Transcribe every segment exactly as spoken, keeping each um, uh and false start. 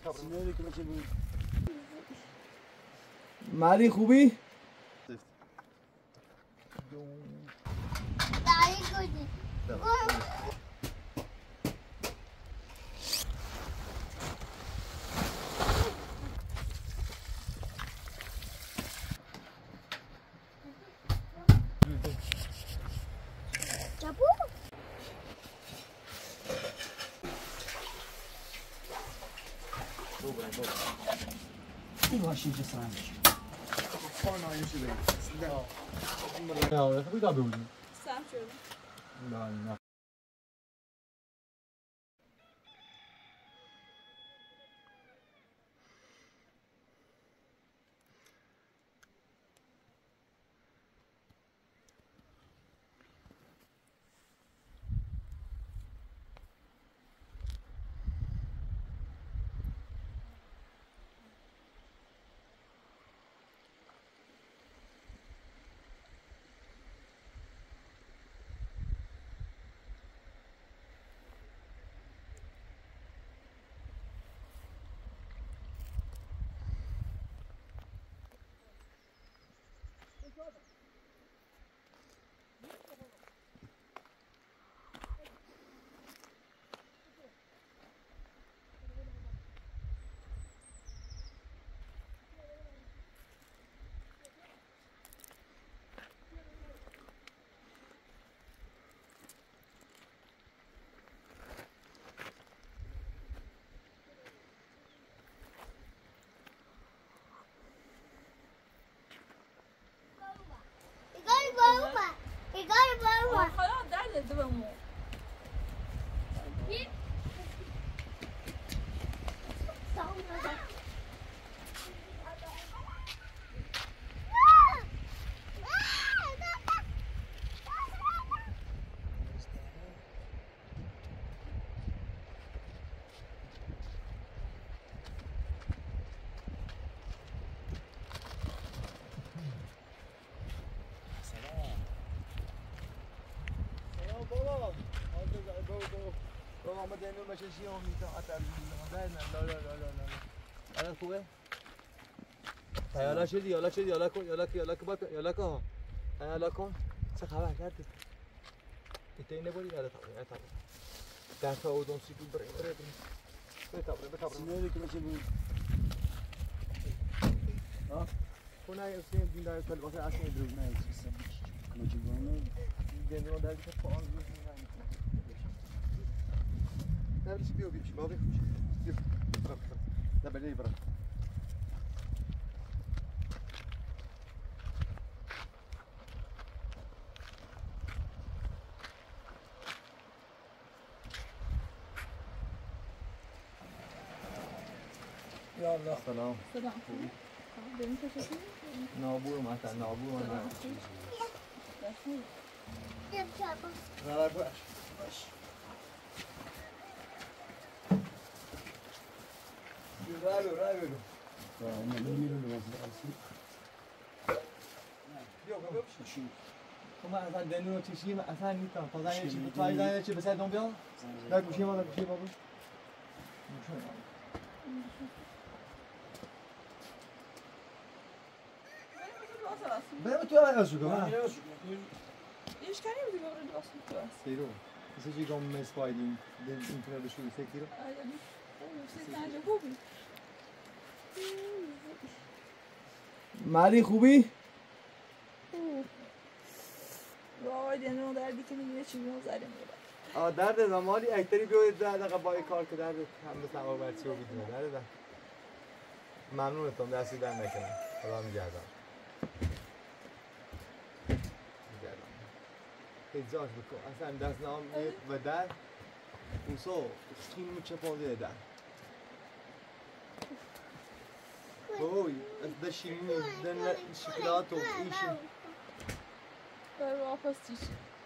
مالی خوبی؟ این ماشین چه سرمش خانه ایشی بگید نه نه خوبی دابه بودیم سرم شده نه نه خلاص درد دومو بابا ما دنو ماشین هم میتونم اتر بیارم لا لا لا لا لا الان خوبه حالا شدی حالا شدی حالا کن حالا کی حالا کی بات حالا کن حالا کن چه خبر کردی ایتای نبودی داره تا تا در تا اودون سی تو بره بره بره بره بره سینه که بچه بود ها کنه اصلا دین داره کل واسه اصلا دروغ نه چیزی مجبورانه دنو در که پاان روز میزنه نبیش بیو بیش بابی بیو برا برا نبلی برا یا الله سلام سلام بریم چه نابور مثلا نابور من نه نه باش باش رالو رالو نه نمیره لازم اصلی بیا بیا بشین ما اصلا دنو چشیم اصلا نیستم تا زنی چی تا زنی چی بسه دون بیا نه گوشی ما گوشی بابا بریم تو اول از شو کنم ایش کنیم دیگه بریم واسه تو سیرو مثل چی گم مسپایدیم دن اینترنت بشو سکیرو مالی خوبی؟ وای دنو دردی که میگیره چی میون زده میره آه درد زمانی اکتری بیاید در دقیقه با کار که درد هم به سوار برچی رو بیدونه درد در ممنونتم دستی در نکنم خدا میگردم میگردم اجازه بکن اصلا دست نام و در اوسو خیلی چپانده در اوی از دشیمی دن شکلات و ایشی بر واپس چیش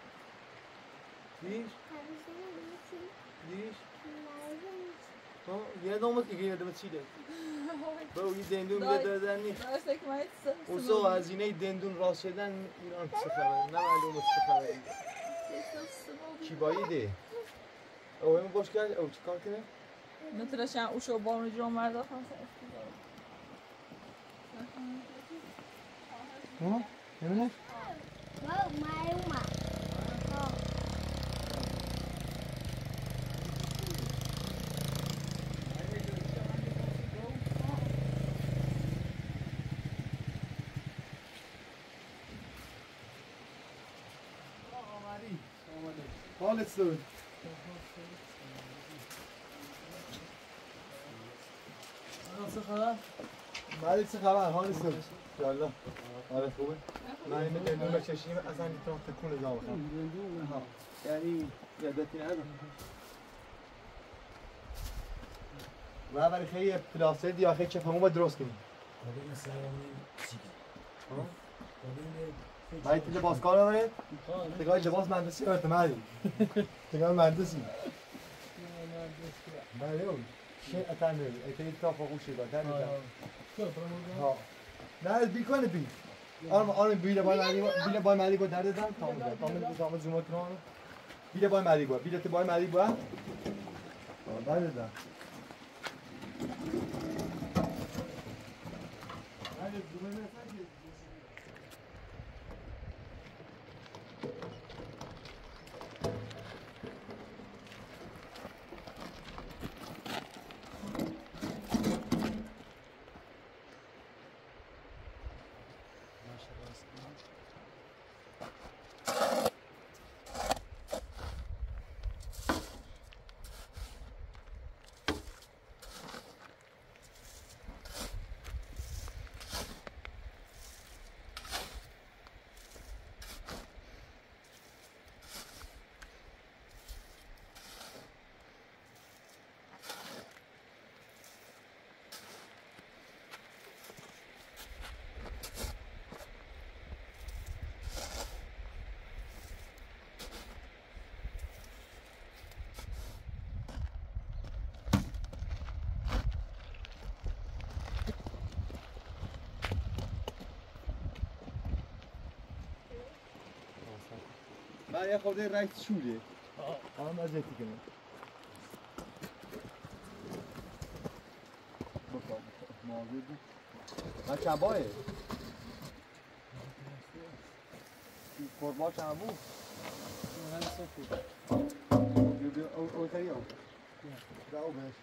دیش؟ دیش؟ ها یه دومت که یه دومت چی ده؟ برو یه دندون میده دادن نیست اوسو هزینه دندون راست شدن ایران چه خبره؟ نه معلومه چه خبره کی بایی ده؟ او همه باش کرد؟ او چی کار کنه؟ مثل شان اوشو بارون جرام مردا خمسة ها؟ نمی‌دونی؟ حالت سود چه خبر؟ مالی چه خبر؟ حالت سود یالا حالت خوبه؟ من این دندون بچشیم اصلا میتونم تکون جا بخورم ها یعنی یادتی ندارم و برای خیلی پلاستر یا خیلی چه همون درست کنیم باید لباس کار آورد؟ تگاه لباس مهندسی آورد مردی تگاه مهندسی بله اون چه اتن نمی ایتی تا فوقوشی با در میدم ها نه بی کنه بی آرم آرم بیله بای مردی بیله بای مردی با درد دم تامو دارم تامو تامو زوم کنم بیله بای مردی با بیله بای مردی با درد دم من یه خورده رنگ شوله آم از یکی کنم بخواه موضوع بود من چبایه قربا چبو من صفر او تایی او دا او بهش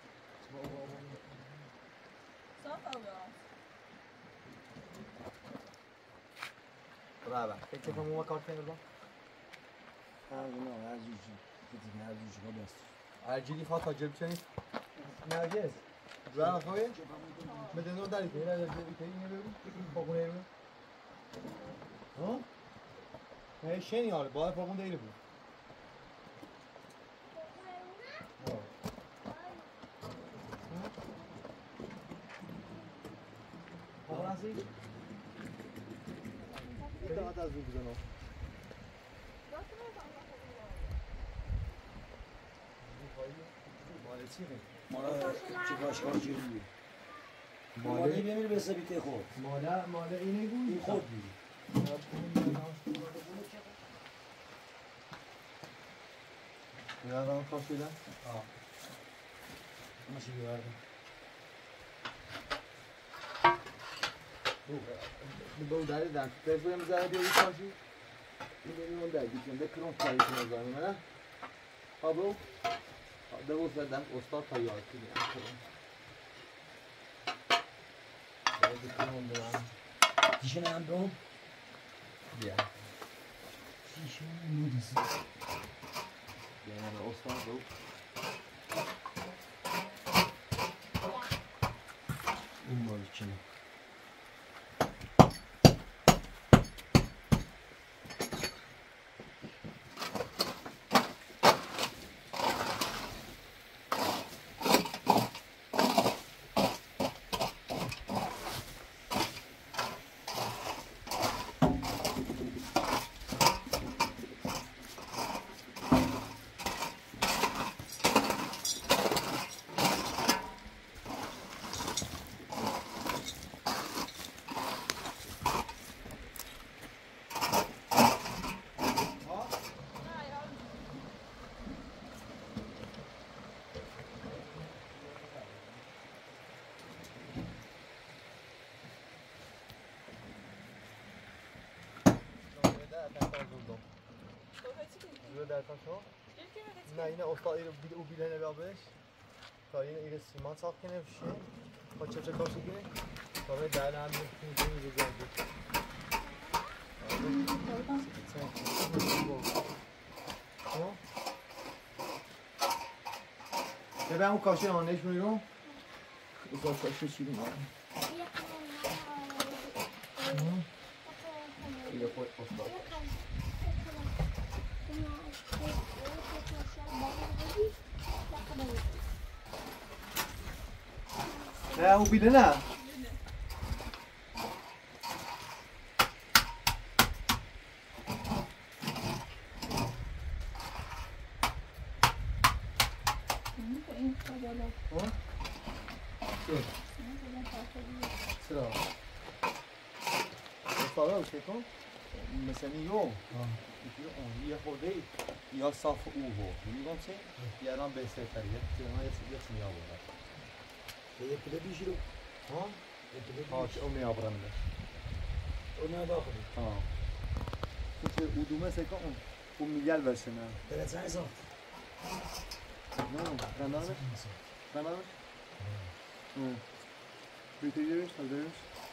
برابر فکر کنم اون کار کنه هر نه هر جوجی دیگه هر جوجی ها بس ارجیلی خواه تا جلب چنید نرگز برای خواه مده نور داری که ایره که اینه بگو پاکونه ایره ها؟ نه شنی آره باید پاکونه ایره بود پاکونه هستی؟ یه دقیقه از رو بزنم ماله چیه؟ مالا چه باشگاه جوریه مالی بمیر به سبیت خود ماله ماله اینه بود این خود میری یادم خواه شدن؟ آه ماشی بیاردم بو داری دن تلفن میذاره بیاری کاشی این ببین اون داری بیشتر بکرم کاری کنه زنی منه خب دو سردم استاد تا یاد کنیم بکرم برام دیشن هم برام بیا دیشن نودیسی بیا من استاد رو این مال کنه تا زودم زود در تا شو نه اینه افتاد اینو بیل او بیل نبابش تا این ایره سیمان ساخت کنه بشه با چه چه کارش کنه تا به در هم میتونی رو بزنی ببین اون کاشه آنش میرم اون کاشه چی میگم ایده خود افتاد نه اون بیله نه چرا؟ استاده رو چه کن؟ مثل نیو یه خورده یا صاف او هو میگم چه؟ یه الان به سرتریه من یه چی میابونم یه پله بیشی رو ها؟ یه پله ها بیشی چه او میابونمش اون داخلی ها تو چه او دومه سکا اون اون میگل برسه نه درست های صاف نه رندانمش؟ رندانمش؟ نه بیتریش حاضرش؟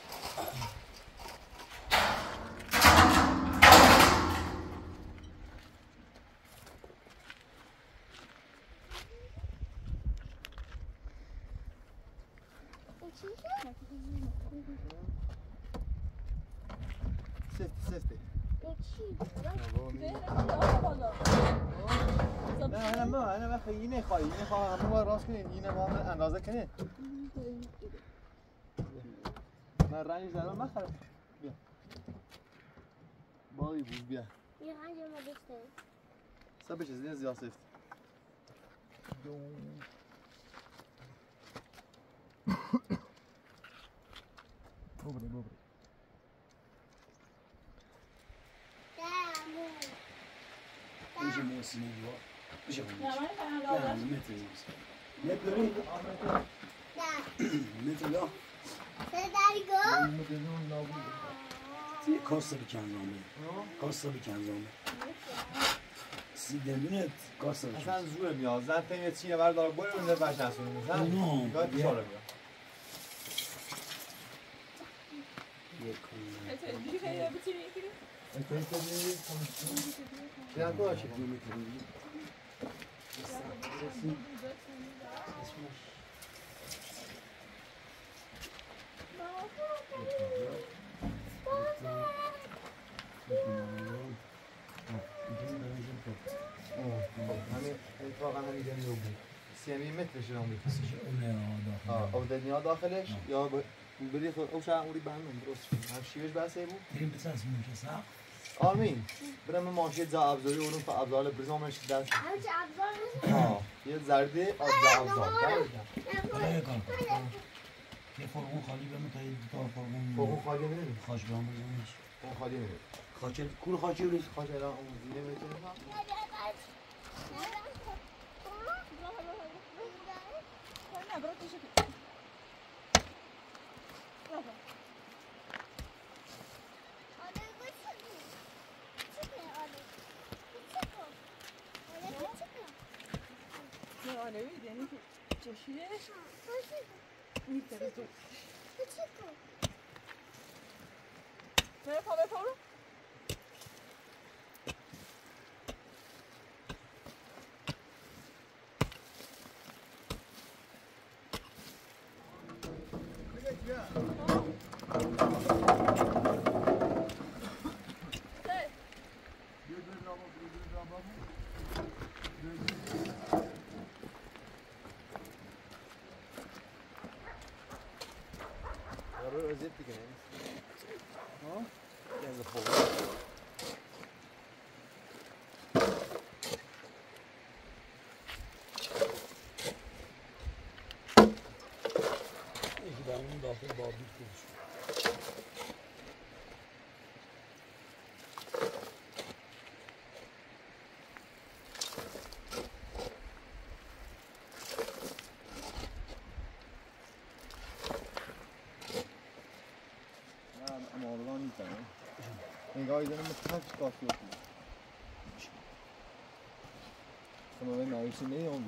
سفت سفته نه نه ما نه وقتی اینه خواهی اینه خواهی همه باید راست کنید اینه ما هم اندازه کنید من رنج دارم بخرم بیا باقی بود بیا یه رنج ما بسته سب بشه زین زیاد سفت ببره ببره میشه موسیقی با میشه نه متر متر داری؟ متر دا سی کاسه بکنزامه کاسه بکنزامه سی دندونت کاسه بکنزامه اصلا زوره میاد زن تیم چینه بردار بره اونده بش نسونی مثلا نه گاه تشاره میاد دیدن تو هاشی همین اتفاقا همین جنگی رو بود سیمی مترش رو بود آه او دنیا داخلش یا بری خود او شاید اوری بندم درست شد هم شیوش بحثه بود بریم بساس میشه ساق آرمین برم ماشید زا ابزاری اونو فا ابزار برزامش دست همچه ابزار آه یه زرده آبزا ابزار حالا یه کار کن یه فرقون خالی بمون تا یه دوتا فرقون فوقون خالی نمید خاش بهم بزنش اون خالی نمید خاچه کول خاچه بریز خالی الان اون زینه میتونه رو ازت دیگه ها یه فوق یکی برامون داخل بابی کنش نگاه ایدنم مثل هفت کافی اوکی شما به نایسی نیومی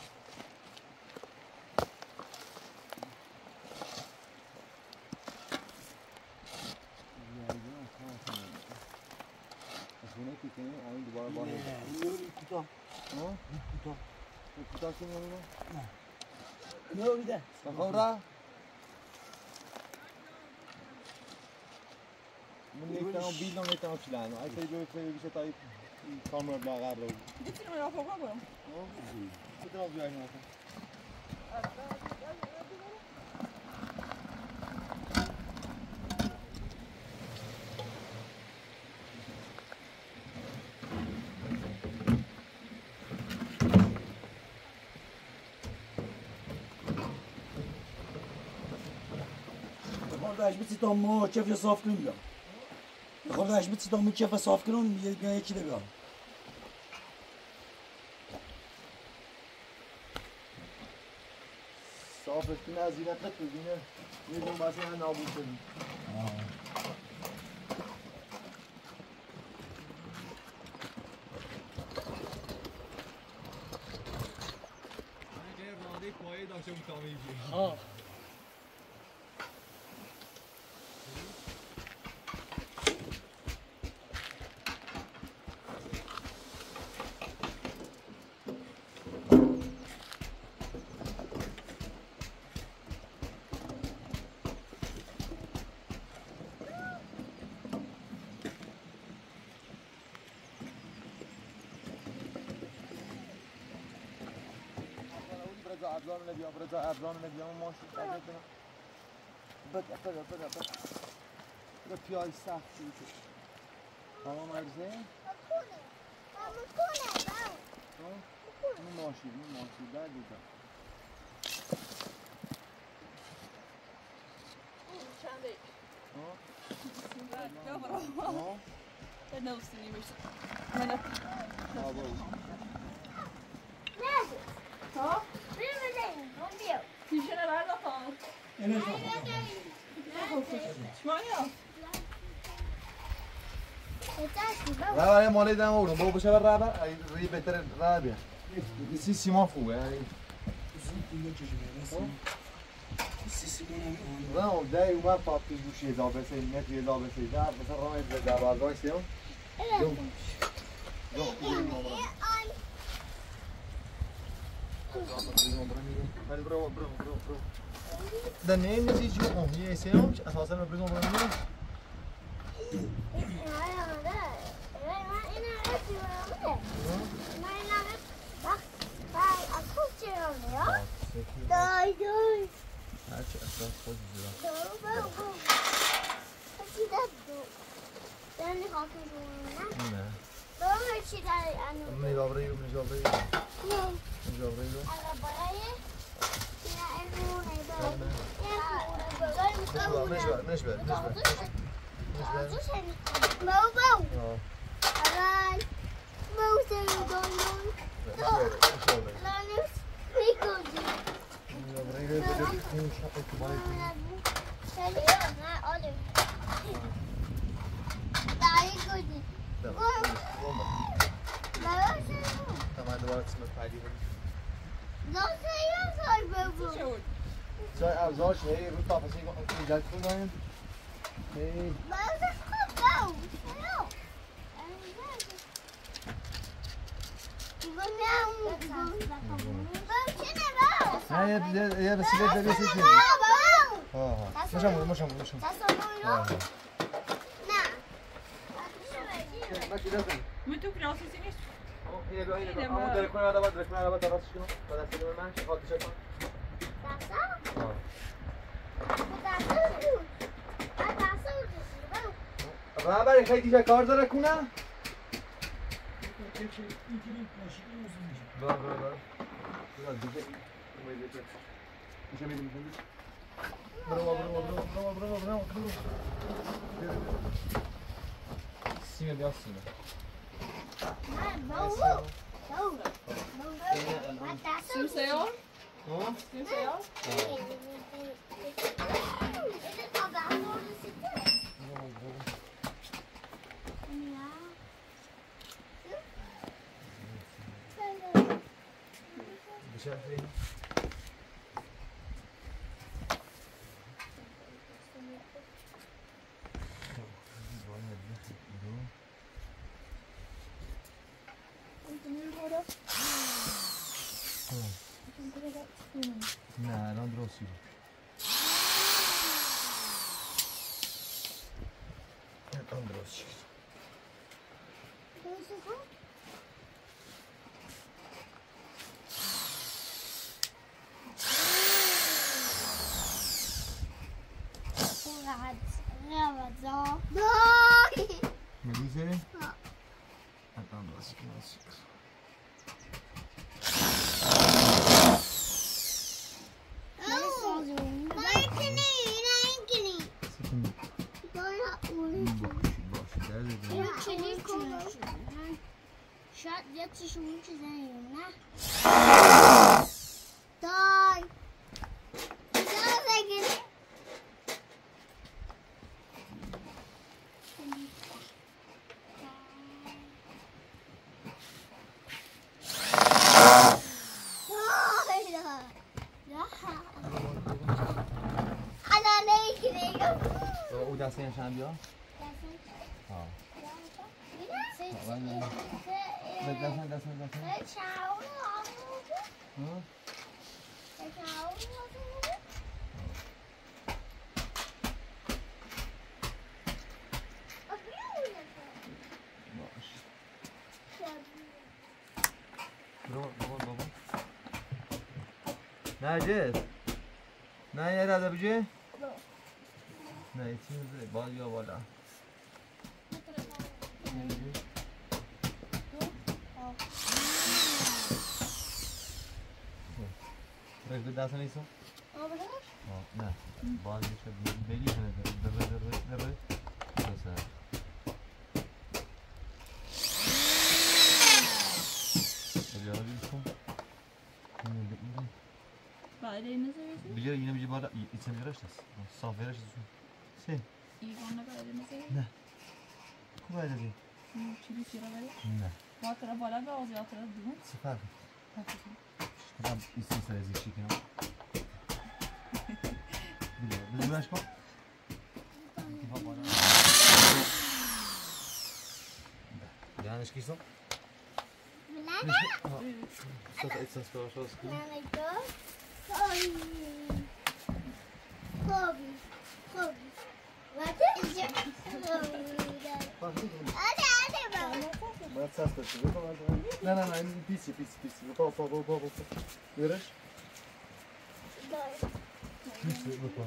خونه که کنیم آین دوباره بار هست نه این کوتاه ها؟ این کوتاه این کوتاه کنیم آنو؟ نه نه بیده بخواه را؟ من نیتم بیل نم نیتم چلانو ای سری جوی سری بیشه تایی کامرا بلاغر رو میتونم یا فوقا برم کدام بیایی ناکن خواهدش بیتی تا ما کف صاف کنیم بیام خواهدش بیتی تا ما کف صاف کنیم یکی ده بیام صافش کنه از این اقلت بگینه میدون باسی هم نابود شدیم راده پایه داشته مطامعی بیم آه ابزار نبیام برای ابزار نبیام ماشین تاجر کنم بده بده بده بده بده پیای سخت شروع شد تمام عرضه؟ این ماشین این ماشین در دیدم چنده ها؟ یا برو ها؟ به نوستینی میشه منت ها برو ها؟ تیشه نرد نفهم اینه شمانیا راه مالی دام اونو برو بشه بر راه ری بهتر راه بیا سی سیمان خوبه راه دای اومد پاپیش گوشی حساب بسه نت حساب بسه در مثلا راه از در بازار سیام دو دو برو برو برو برو ده نمیزی جو اون یه سیام اساسا برو برو برو Dai, dai. هرچی اصلا خود زیرا Dai, dai. Ci dato. Danni qualche giorno. نه Dove ci dai hanno? من نگاه برای من نگاه برای No. نگاه برای Alla baraie. Ina errore da. Errore. نشبه نشبه نشبه Bau bau. آه Arai. Bau sei don don. Lanus. Ricordi. نگاه برای برای این شاپ تو باید نه آلو دایی کردی تمام دوباره اسمت پدی بود ناسه یا سای ببو چه بود؟ جای ابزار شده رو تافسی ایجاد کنیم هی بازه خوب باو نه یه یه وسیله داری سی چیزی ها ها مشم بود مشم بود مشم من تو پراسسی نیست اینه بیا اینه بیا اما در کنه آدم در کنه آدم درست کنم با دست من چه خاطر کن را برای خیلی دیگه کار داره کنه برو برو برو برو دیگه میشه میدیم برو برو برو برو برو برو برو سیمه بیا سیمه سیمسیار؟ ها؟ سیمسیار؟ شافي انت مين هذا؟ نه الان درست شد الان درست شد ملیزه؟ الان درست شد شاید یه چیشون چیزایی نه دای دای بگیری او دسته نشن بیا؟ ها دستن دستن دستن برو بابا بابا نرجس نه یه رده بجه نه یه چی میزه باید یا بالا رفت دست نیستم؟ نه باید میشه بگی کنه در در در در در بیاره بیشتم بعد این نزدیکی؟ بیاره اینم بیاره بالا ایتم بیارش دست صاف بیارش دست سه ایگان نباید نزدیکی؟ نه خوب باید بی چی بیشتر باید؟ نه با طرف بالا به آزی طرف دون؟ سفر کدام ایسی سرزی چی کنم بیاره بزرگش کن بیانش کیسم نه Staat er iets aan spel zoals ik doe? Hobby. Hobby. Wat is je hobby? Maar het staat er. Nee, nee, nee, een piece, piece, piece. Bepaal, bepaal, bepaal, bepaal. Weer eens? Piece, bepaal.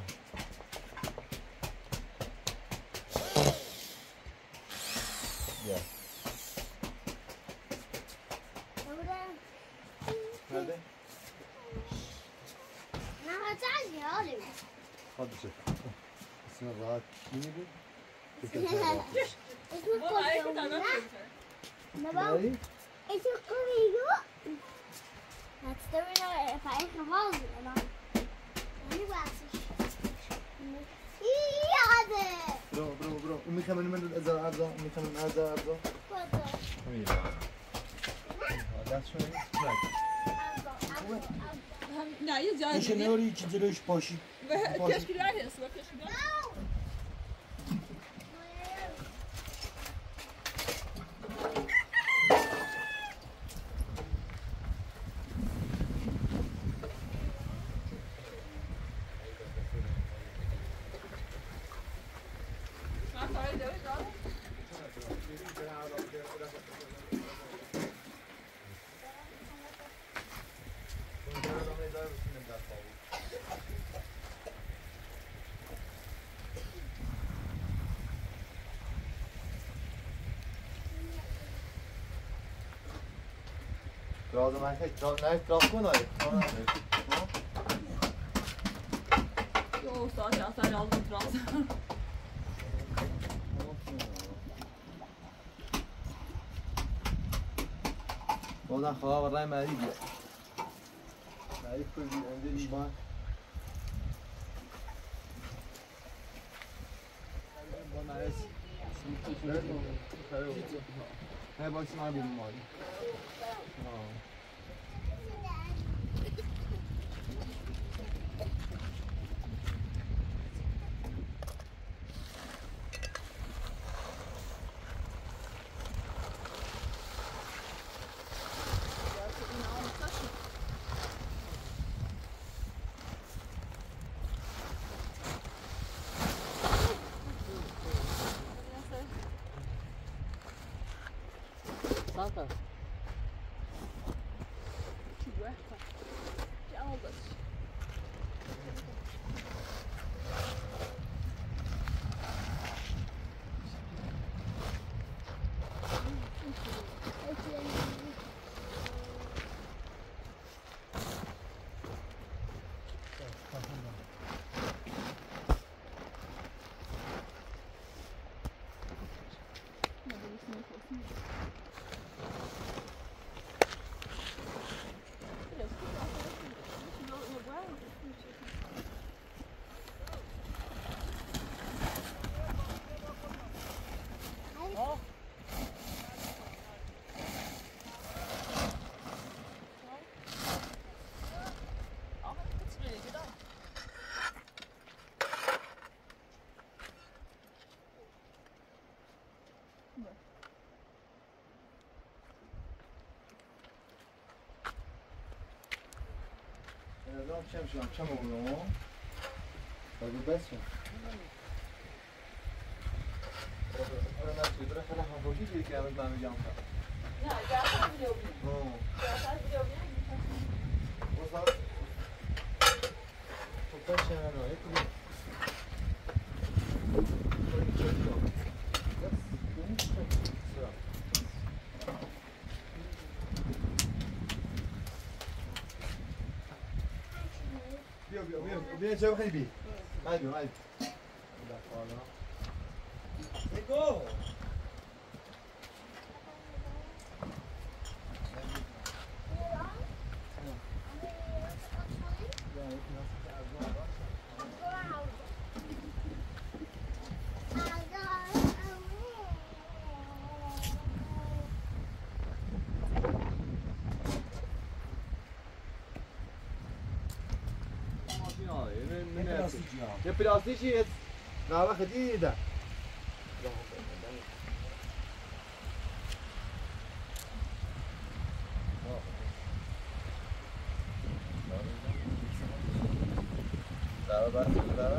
Ja. Nerede? Ne yapacağız ya oğlum? Hadi çek. Sen rahat değil mi? Çok rahat. İsmi koyuyorum ne? Ne var? Neyi? İsmi koyuyorum. Hatırlamıyorum ya. Payı kapalı ama. Ne varsa. İyi hadi. Bravo, bravo, bravo. Umi كمان من الأذى أرضا، أمي كمان أذى أرضا. Kodu. أمي. هذا شو يعني؟ نه یه جایی میشه نوری که جلوش پاشی کشکیلر هست با کشکیلر Dra de här hit. Nej, dra på nu. Jo, så jag tar allt bra. والله خواه والله معريب يا معريب كل دي عندي إيمان هاي باكس ما بين مالي Nada. Que guarda. Que algas. الان چم شدم چم اونو بگو بس شد آره نسید برای خیلی هم باشی دیگه که همه من میگم کنم نه گرفتم ویدیو بیم گرفتم ویدیو بیم واسه خب بس شد نه یک دیگه بیا بیا بیا بیا جا خیلی بی هاي بیا هاي لا خاله بگو یه پلاستیکی نه وقت دیده برابر برابر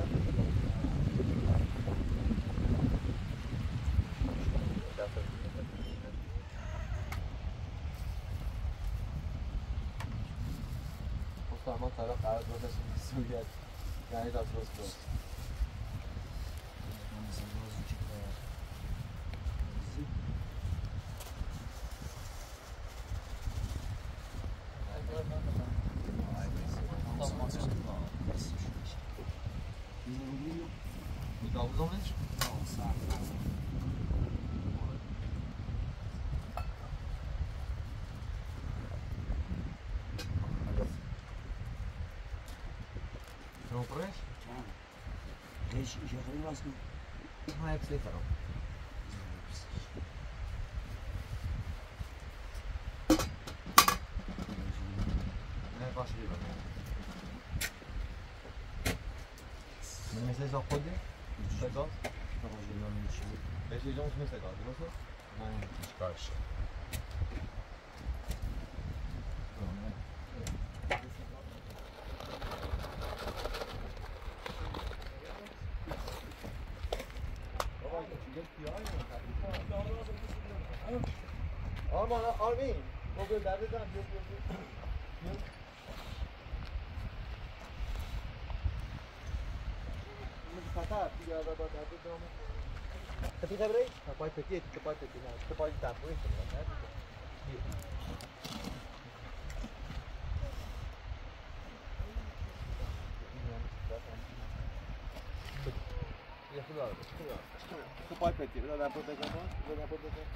ما طرف قرار دادش سوریت یعنی داد روز روز Mudavuzomens? Não, sabe. Não preenche? Deixa, já falei mais que Não é preciso, não. Não é fácil de ver. Não sei se eu pode. Legal? Deixa eu uns legal, você? Não, descaixa. Aman Armin, o kadar da yok yok yok. Yok. Mas fatar, ya da da da da. Tapi sabre, apa petit, apa petit, apa petit tapo isso, né? Ya sudah, sudah. Apa petit, da da pote como, da da pote como.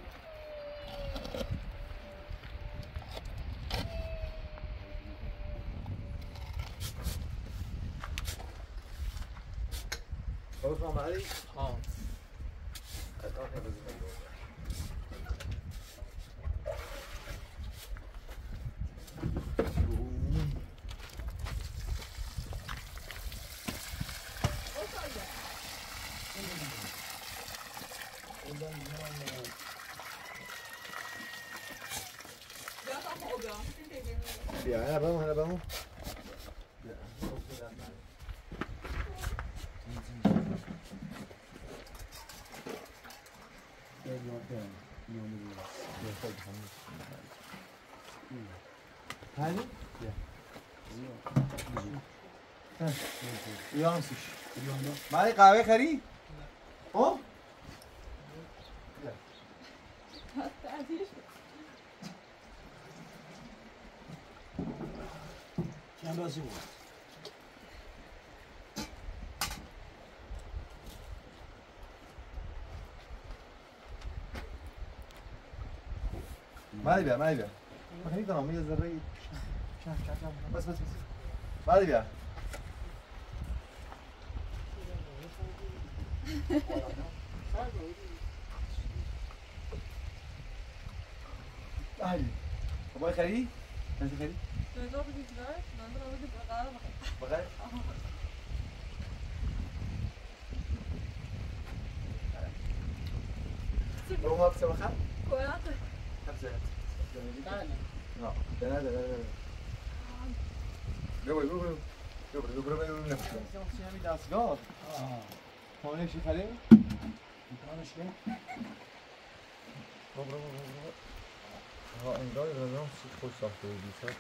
خلاص مع علي؟ اه Ya, هنا بقى هنا بقى Pega uma perna. Não, não, não. هنی؟ یانسش مالی قهوه خری؟ خب؟ چند بازی بود؟ مالی بیا مالی بیا من خیلی کنم یه ذره بس بس بس مالی بیا مالی باید خری؟ نزدی خری؟ بخیر؟ رو ما بسه بخیر؟ خمسة لا ده ده ده ده بيقول بيقول بيقول بيقول بيقول نفسه يعني دستگاه تمام چی خرید؟ میکنش که برو برو برو ها انگار رنام خوش ساخته بودی ساخت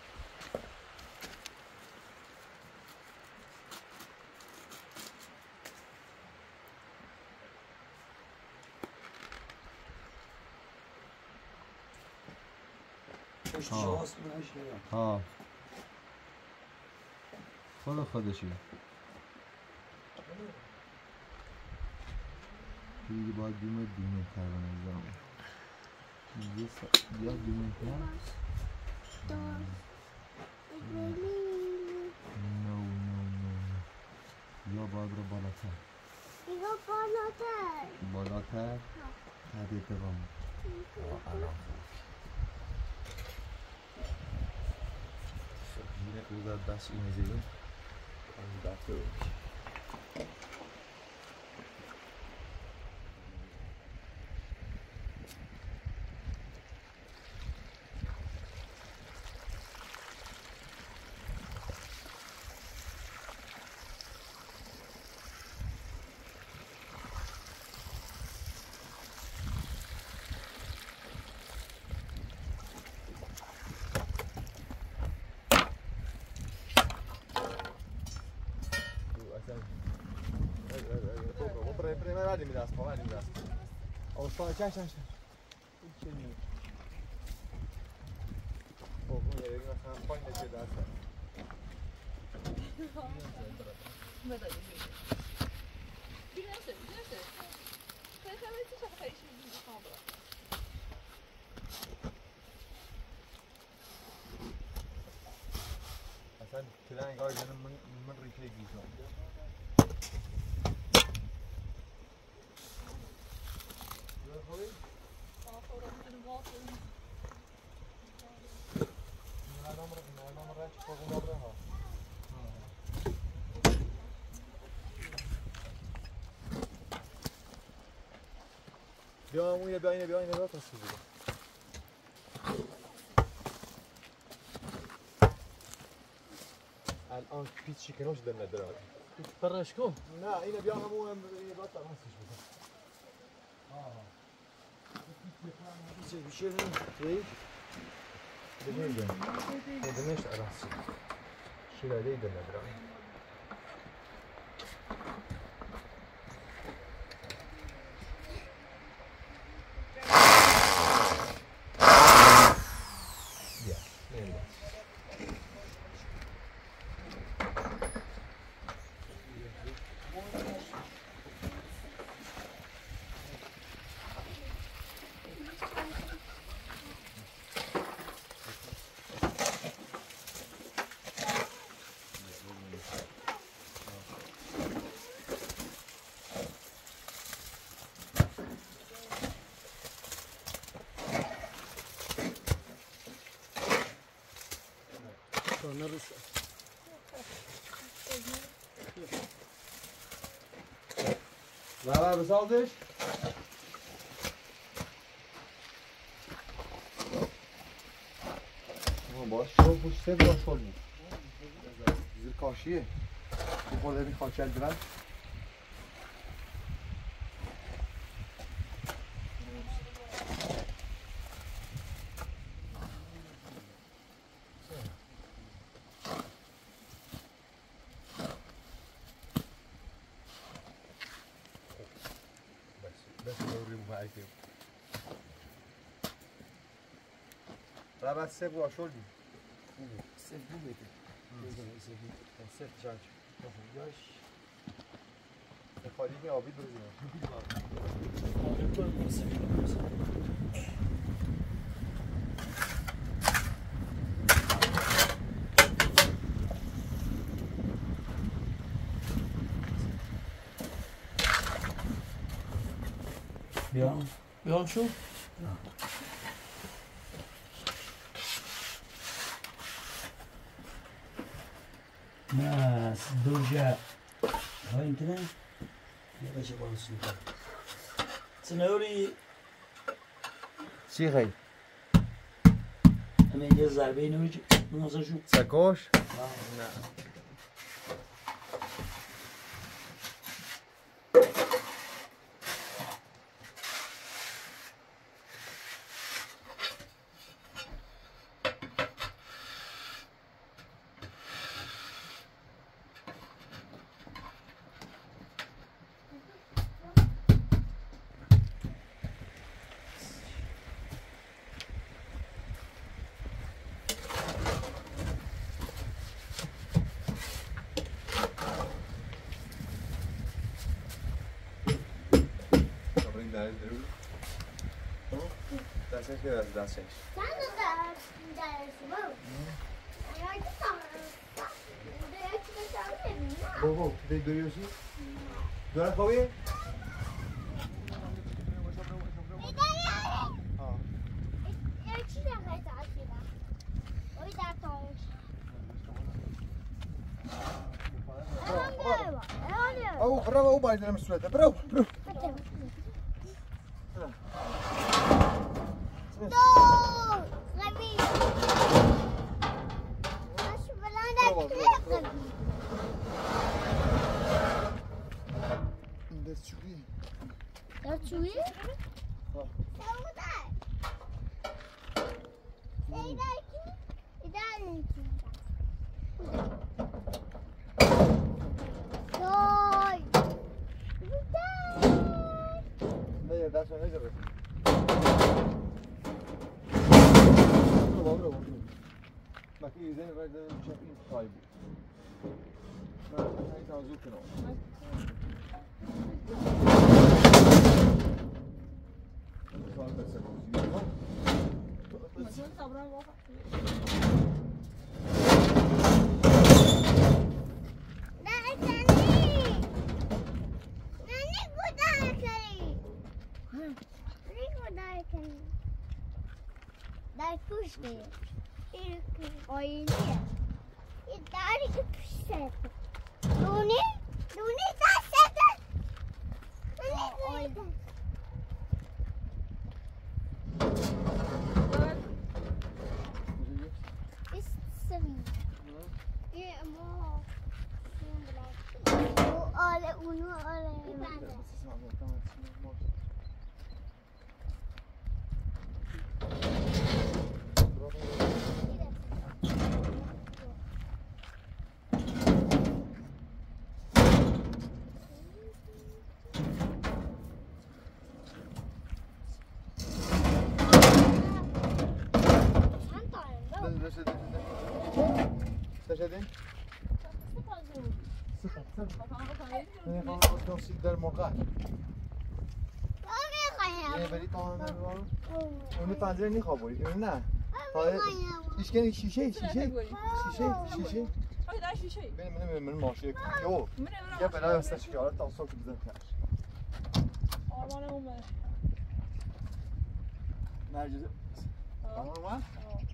پشت شواست میکنش که ها خود خودشی دیگه باید دیمه دیمه تر بنظرم یه سا یا دیمه تر نو نو نو یا باید رو بالاتر ایگو بالاتر بالاتر تحت اتقام الان yine uzak baş ineceğim. Onu da atıyorum. Prima vedi mi dà spa, vedi mi dà spa. Oh, sta, c'è, c'è, c'è. Oh, come vedi, una campagna c'è da fare. Sen tren garajının من من ریشه گیسم. خوبی؟ آه خورم می‌کنم واقعا. نه نمره نه نمره چه خوب نمره ها. بیا اون بیا اینه بیا اینه بیا تصویر بگیر. الان پیچ شکنوش در نداره. برش کن. نه اینه بیا همون اینه بیا تماسش بکن. آه. چه میشه توی Deneyden. Ne demek arası? Şileyle de nedir abi? Ya, neyse. Neresi? Ne var bu saldır? Ama baş çok bu işte baş olmuş. Zil kaşığı. Bu kadar bir kaç eldiven. عارفين رابط سيف واشولي سيف بو بيتي سيف سيف جاج جاش خالی آبی بزنم بیا بیام شو ناس دوجا هاي انتنا يا باشا بانس نقول سنوري چی خیلی؟ انا یه ضربه نوج نازا شو سکوش؟ نه دستش که دست دستش Sen de dersin dersin baba. Eğer ki sanırsa direkt geçebilir miyim? بابا دی دوریوسی؟ داره خوابیه؟ آه Ya çiğ de kaçarsın. O yüzden tanış. Hemen böyle bak. Hemen او برافو او باید نرم سویده برافو برافو Dur. Gabi. Nasıl falan da kırık. این دست چویه Ya çuğu? Sen bu da. Şey derken idarın içinde. Doy. Güzel. نه یه دست رو نگره برافو برافو مکی یوزه نورده چه این پای بود نه این تازو کنم سوال بسه Där först är oj det där är ju precis. Doni, Doni där sätter. Oj. Visst så vi. Ja, må. Och alla uno alla. تشدين؟ سيب در موقع یه بری تا همه رو اونی پنجره نیخوا بورید اونی نه ایشکنی شیشه شیشه شیشه شیشه بینیم منیم من ماشیه یو یه بلای هستش که حالا تا صبح بزن کرد آرمان اومه نرجزه آرمان اومد؟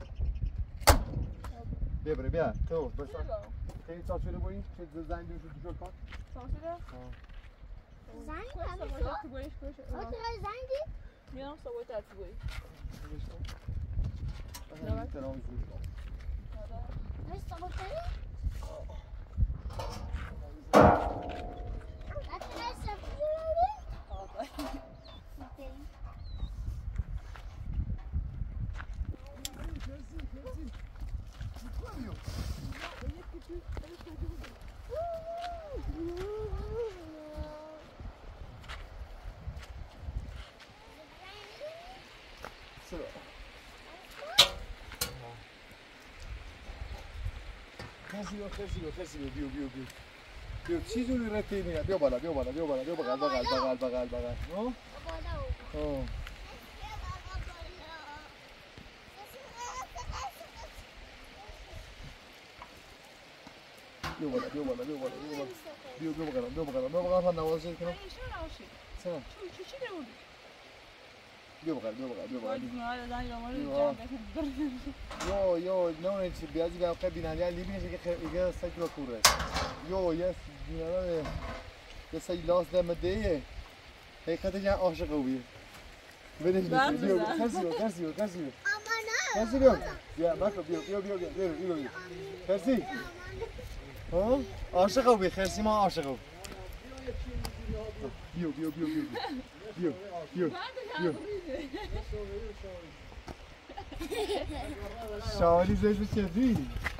بیا بره بیا تو بسا خیلی تا شده بایی؟ چه زنگ دیوشو تو شد کن؟ تا شده؟ زنگ هم تو؟ او تو زنگی؟ میام سوای ترتیبی نه تنام زود Nasıl bakalım? Arkadaşlar şöyle. خرسی بیا خرسی بیا خرسی بیا بیو بیو بیو بیو چی جوری رفتی میاد بیا بالا بیا بالا بیا بالا بیا بغل بغل بغل بغل بغل ها ها بیا بالا بیا بالا بیا بالا بیا بالا بیا بیا بغل بیا بغل بیا بغل نوازش کنم سلام بیا بغل بیا بغل بیا بغل Yo, yo, non è biraz bir hafta binaneye libine şey ki sayı var kure. Yo, yes, binaneye ya sayı last da medeye. Hakikaten ya aşık oluyor. Benim de diyor, kasıyor, kasıyor, kasıyor. Kasıyor. Ya bak, diyor, diyor, diyor, diyor, diyor. Kasıyor. Ha? Aşık oluyor, kasıyor ma aşık oluyor. Diyor, diyor, diyor, diyor. Diyor, diyor, diyor. شاولی زیش چیزی؟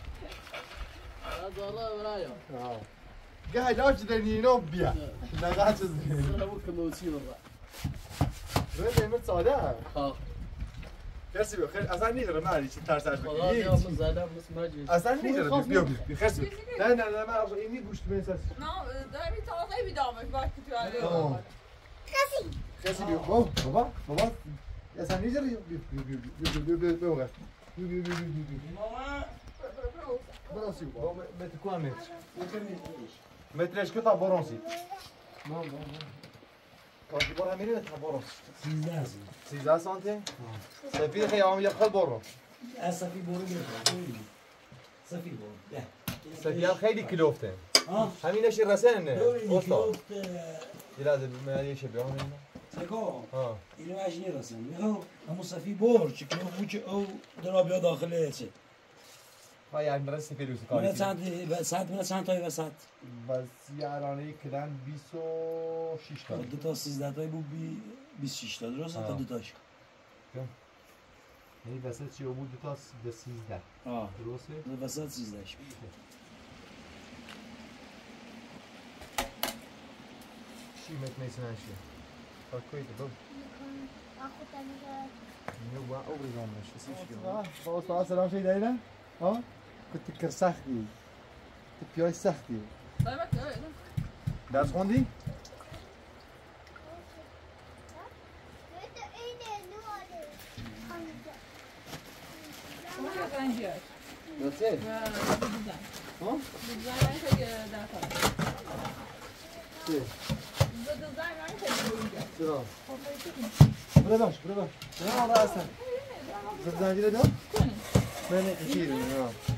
داره برایم. گه لاش دنی اینو بیا. نگاه چیز بیا. سلام کنوسی بابا. روی دیمت ساده. خب. کسی بیا خیر اصلا نیدارم نه چی ترسش خدا بگی. بیام زدم مثل مجلس. اصلا نیدارم بیا بیا خیلی نه نه نه من اصلا اینی گوشت میساز. نه دارم این تازه بیدامه وقتی تو علی. کسی کسی بیا بابا بابا بابا اصلا نیدارم بیا بیا بیا بیا بیا بیا بیا بیا بیا بیا بیا برانسی بابا متر کو متر مترش که تا برانسی نه نه نه کاش بار همینه تا برانسی سیزده هست سیزده سانتی سفید خیام یک خال برو از صفی برو گرفت صفی برو ده سفید خیلی کلوفته ها همینش رسنه استاد کلوفت یه لحظه من یه شبیه هم اینه سکو ها اینو اش نرسن میخو همون صفی بر چه کلوف بو او درا بیا داخله چه ها یعنی برای سفید روسی من کاری چند ساعت من چند تای وسط بس یارانه کلن بیست و شش تا دو تا سیزده تای بو بی بیست و شش تا درسته تا دو تاش یعنی وسط چی بود دو تا به سیزده آه درسته دو وسط سیزدهش چی مت میسنن چی تا کویت دو اینو با اوریگام نشه سیش با استاد سلام شي دايره ها كنت كر سختي كنت بياي سختي دارم که درس خوندی اون که رنگیه درسته و دیزاین ها دیزاین رنگ که در کار چی دو دیزاین رنگ که اینجا چرا برو باش برو باش نه آقا اصلا زنجیره دار نه نه چیه نه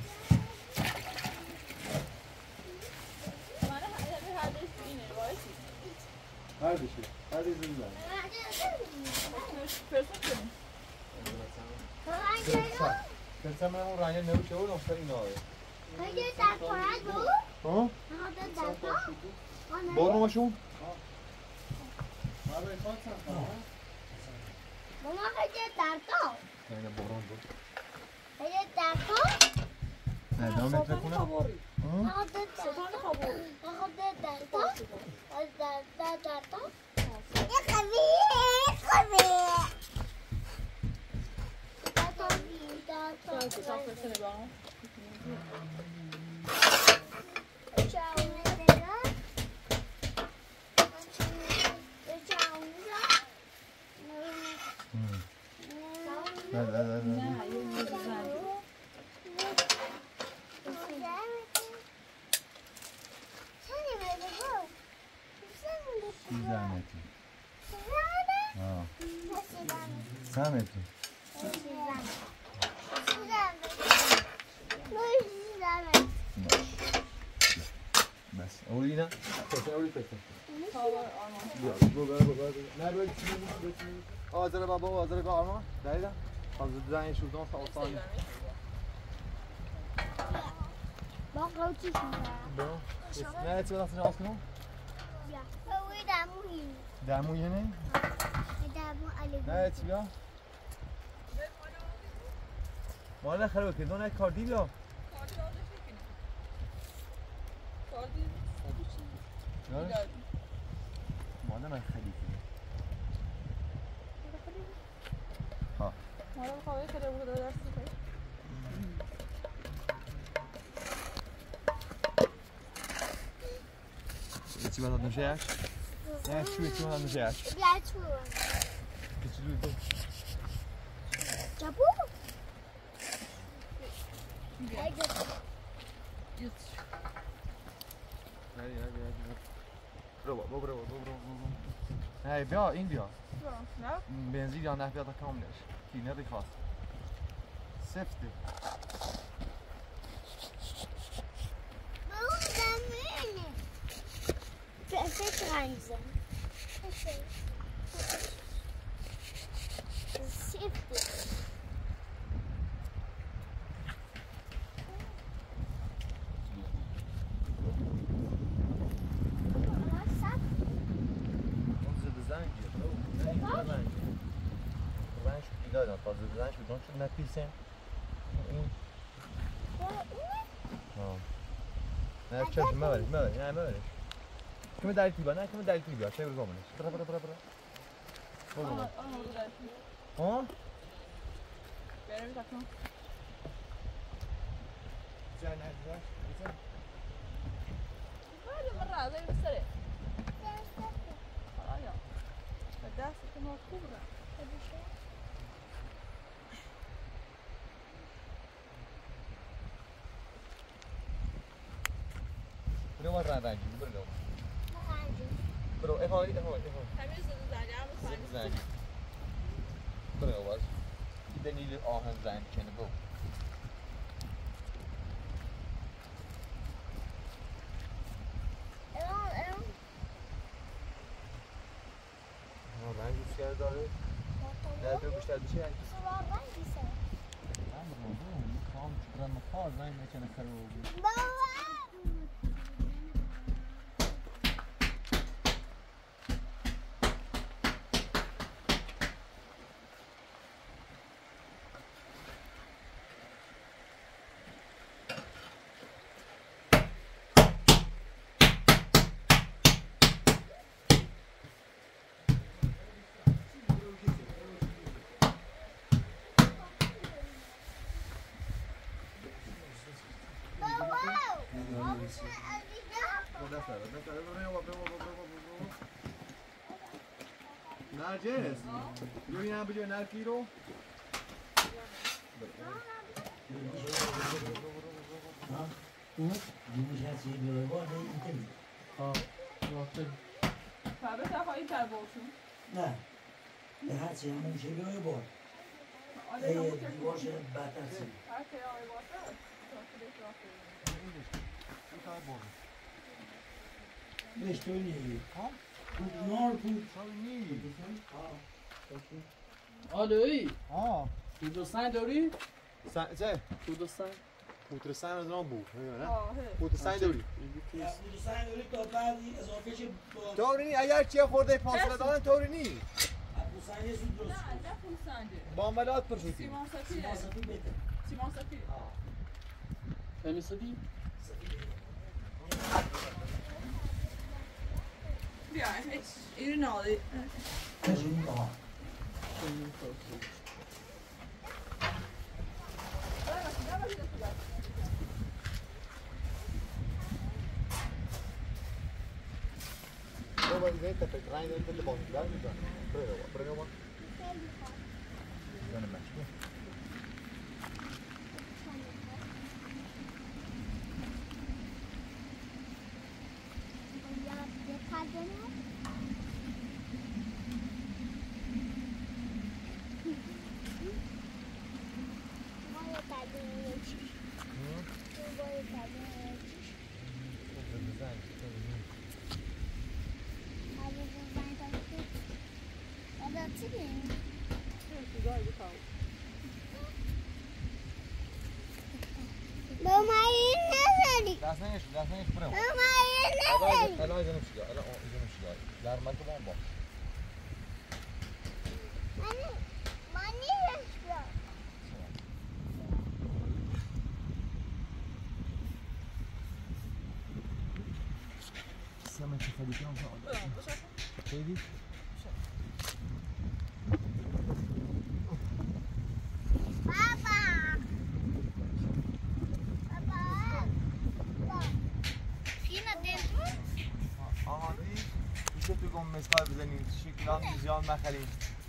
هر بشه هر چیزی میزنه Pensar mais um raio não que eu não sei não. Hã? Bora uma chum. Mama خیلی درتا. نه بارون بود. خیلی درتا. نه دام متر کنه. آها درتا. آها درتا. از درتا درتا. یه خوی خوی. درتا درتا. چاو می‌دارم. نه نه نه نه. سیزده متر. آه. سه متر. بس اولی نه؟ پسر اولی پسر. بیا بیا بیا بیا. نه بیا چی میگی؟ آذر بابا آذر بابا آرمان. دایدا. فاز دیزاین شدن تا آسان. با قوچی شدن. با. نه چه وقتی راست کنم؟ یا. اوی دامویی. دامویی نه؟ دامو علی. نه چی بیا؟ مالا خراب کردن نه کاردی بیا. مالا من خیلی ها مالا خوابه خیلی بود درست کنی چی باید نمیشه یک؟ نه چی چی باید نمیشه یک؟ بیا تو چی دوی تو؟ جابو Bia. اگه Isso. هی هی هی برو برو برو برو برو هی بیا این بیا Pronto, né? بنزین یا نه بیا تا کاملش کی ندی خواست سفته بابا زمینه فکر رنگ زن سیفتی دادم تازه بزنش بدون شد نپیسه این نه چشم مبرش مبرش نه مبرش کمی داری تیبا نه کمی داری تیبا چه برگاه منش برا برا برا برا برو برا ها؟ Espera, tá com. جا نه جا بیزن Olha, barrada, aí você é. Olha, pedaço que não cubra. برو ور رنگ رنگی برو برو افایی افایی افایی Camisa do Daniel, não faz. زنگ برو باز این دلیل آهن زنگ کنه برو رنگ دوست کرده داره نه تو بیشتر بشه یک من برو برو میخوام چکران مخار زنگ نکنه خرابی نرجس ببینم بجای نرکی رو Sabe se vai entrar bolso? نه به هر چی همون میشه بیای بار Olha, ای não vou ter que. باشه بدتر سی Ah, que ó, eu vou até. Só que deixa eu ver. بهش توی نیگی بود نار بود آلوی آه پودر سنگ داری؟ چه؟ پودر سنگ پودر سنگ از اون بود نه؟ Ó, rei. پودر سنگ داری بود سنگ داری تا بعد این اضافه چه با طوری نی اگر چیه خورده فاصله دادن طوری نی بود سنگ زود درست Não, já com sangue. معاملات پرشوتی Simão Safira. سیما سفید بهتر Simão Safira. کمی سدی؟ Ja, är det något? کشون آها تو باید دیگه تپک رنگ داریم بده با میدار میدار برو برو برو جانم مشکل دست نگش دست نگش برو الان الان اینجا نمیشه الان اینجا نمیشه در من تو بام با سمك خلي كم خيدي اه میشه تو گم مسمار بزنیم شکل هم زیان مخلیم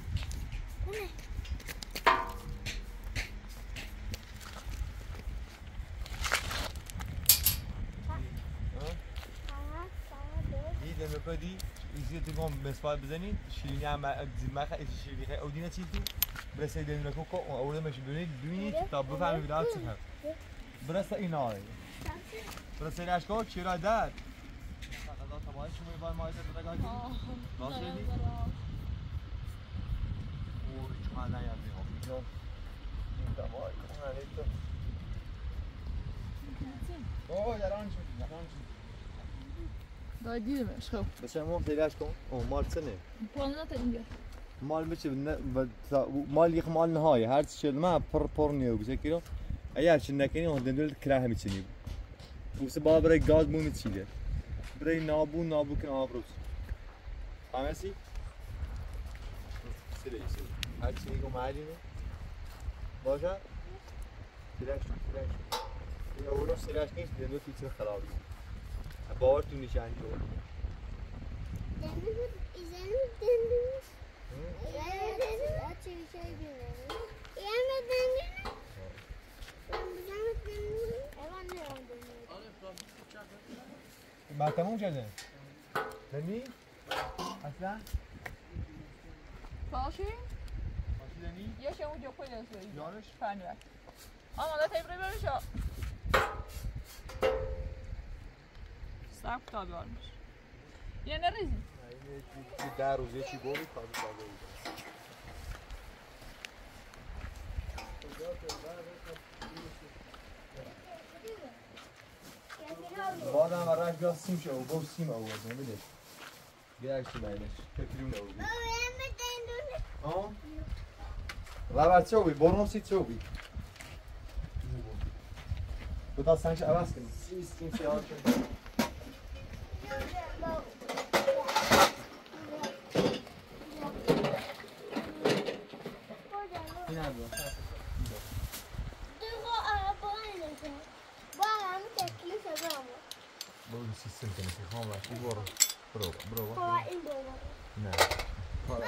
دیدم بپدی ایزی تو گم مسمار بزنیم شیرینی هم زیر مخل شیرینی خیلی اودینه چی تو برسه دیدم نکو کو اول مش ببینید ببینید تا بفهمید داد چه هست برسه اینا برسه نشکو چرا داد تمام شما بار ما ایست بگاه کی؟ راستی؟ اور چهار نیازی هم. این تمام کنه تو. اوه دران شد دران شد. دای دیدمش خب. بس شما تلاش کن. اوه مال سنه. پانزده تا اینجا. مال میشه مال یک مال نهایی هر چی شد ما پر پر نیو بشه کیلو. اگر چی نکنی اون دندون کراه میچینی. واسه باب برای گاز مو میچیده. برای نابو نابو کن آبروز. فهمیدی؟ سری سری. هر چیزی که معلومه. باشه؟ سریش سریش. این اولو سریش نیست دندون فیلتر خرابی. باور تو نشانی رو. دندون ایزنو دندون. ایزنو دندون. چی چی بیاره؟ ایزنو دندون. ایزنو دندون. ایوان نه دندون. ما تموم شده. دنی؟ اصلا؟ باشی؟ باشی دنی؟ یه شما جو پای دست یارش؟ فهمیدم. آماده تبری برشا. سخت تا بیارمش. یه نریزی. یه در روزه چی بودی تازه تازه بود. بعدم راج بیا سیم شو و با سیم آورد نمیده. بیاش میایش. فکریم نبود. آه؟ لابد چه بی؟ برنامه سی چه بی؟ دو تا سنج عوض کنیم. سی سیم سیاه کنیم. این هم دو. برو سیستم کنی که خواهم راشی برو برو برو برو نه کار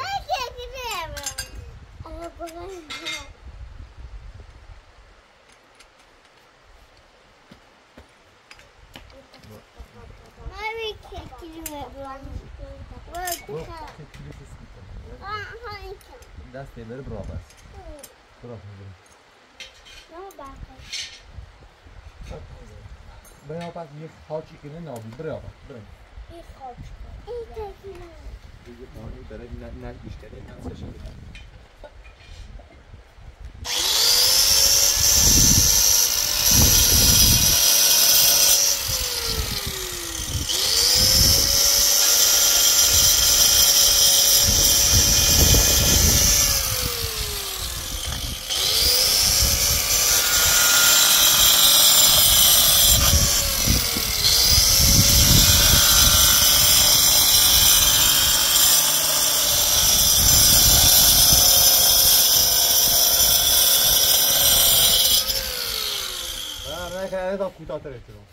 دست ببر برو بس برو برو برای پس یک خاچی کنه نابی برای آقا برای یک خاچی این تکیه دیگه پانی برای نه نه بیشتری نه سشن da کوتاه‌تر احترام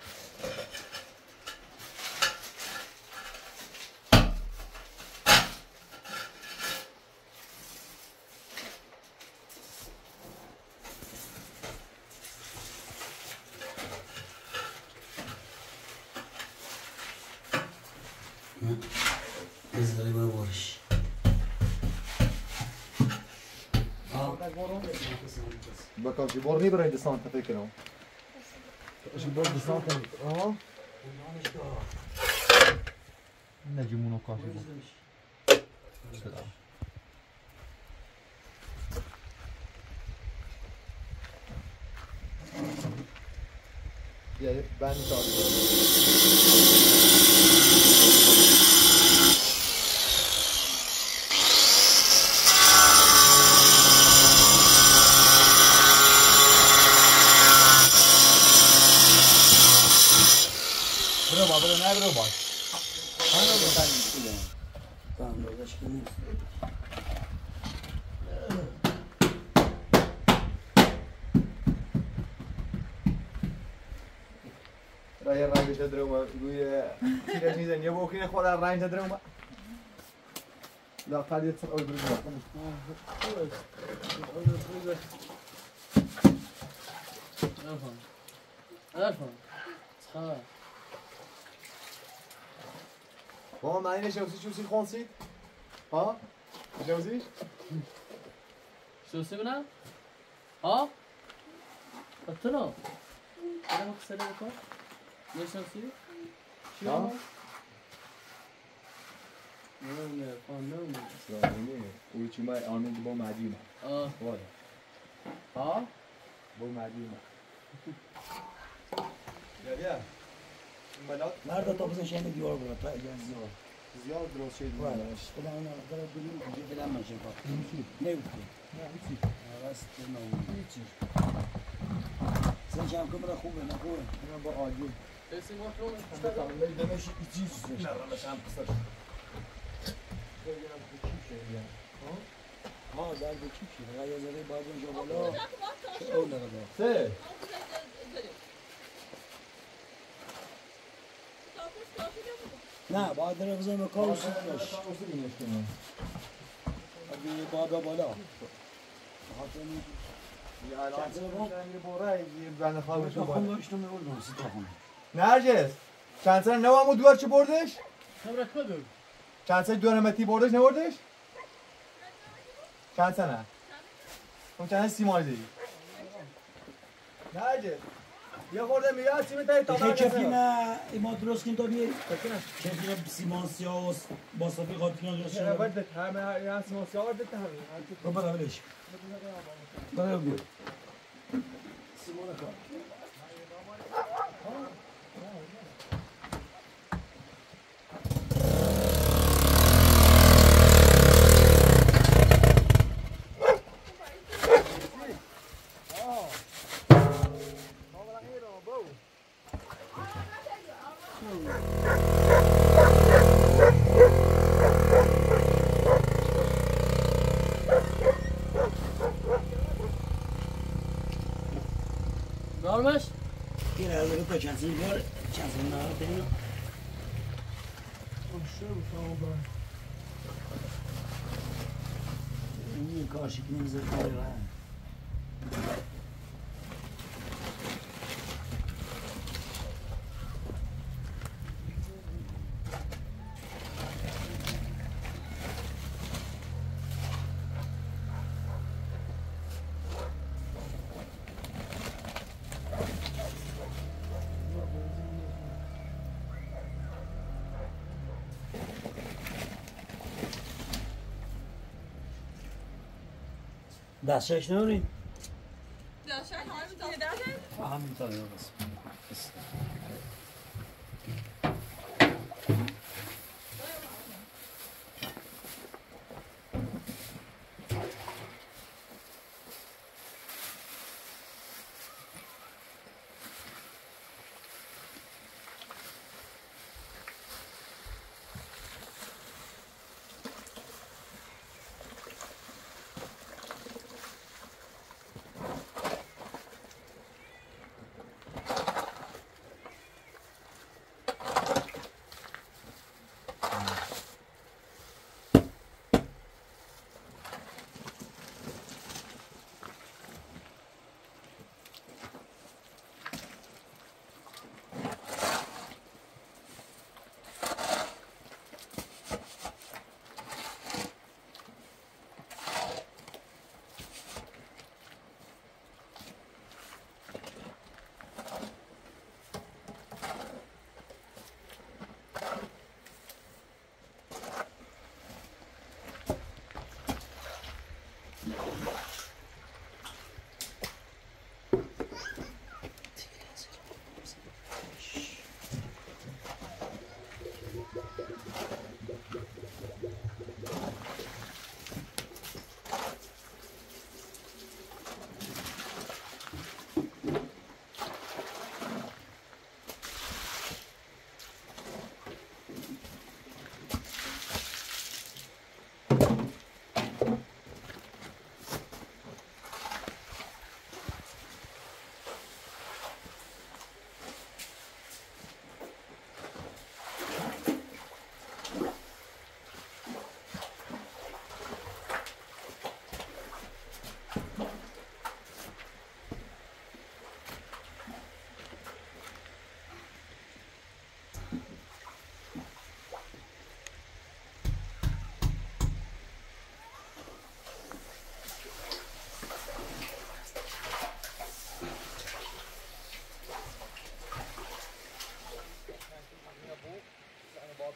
بذاری برو برش بکن برنی برای دستان تفکر کنم ايش البورد دستان اه نجمونه كافي سلام يا بان برو با برو نه برو باش همه رو بکنیم تمام داداش که نیست غير رنگ شده و گوی تیرش میزنی یا بکنی خود رنگ شده و لا قد يتصل أول بالجوع. أفهم أفهم صح ماما معنی نشوسی چوسی خونسی؟ ها؟ نشوسیش؟ شو سيبنا ها قلتنا أنا ما كسرت لك ليش نسيب شو ها؟ نون قانون سلامونه اوی چی ما آمد با مدیمه آه وای ها با مدیمه یا بیا ملاک مرد تا بزن شهر دیوار برد تا اگر زیاد زیاد درست شد باش بلا اون داره ببین دیگه بلا ماشه با نمیشه نه هیچی راست نه هیچی سنجام کمر خوبه نه خوبه من با آجیل اسم مطلوب tamam ben demek içi süsleş. Ne lan sen kısar. ها در بکی چی غیر زره بعد اونجا بالا چه اون داره با سه. نه بعد داره بزن به کار و سیت باش Nasıl güneşleniyor? اگه بابا بالا خاطر این Ya lan sen buraya ben de kalmışım تاخم bana. داشتم میوردم سی تاخم Nergis. چند سال نوام و دوار چه بردش؟ خبرك بدر چند سال دورمتی بردش نبردش؟ چند سنه؟ اون چند سی ماه دیگه. نرگس. یه خورده میاد چی میتونی تا خیلی کفی نه ایما درست کن تا بیایی کفی نه سیمان سیاه و با صفی قاطی نه درست Ya شده verdik hem ya simosya verdik de hem. رو برا بلش برا بیای سیمان کار نارمش این هر دو تا چند سنی بیار چند سنی نه ببینم این کارشی که نمیزه کاری راه دستش نورین داشتن همه تا دادن همین تا بس بس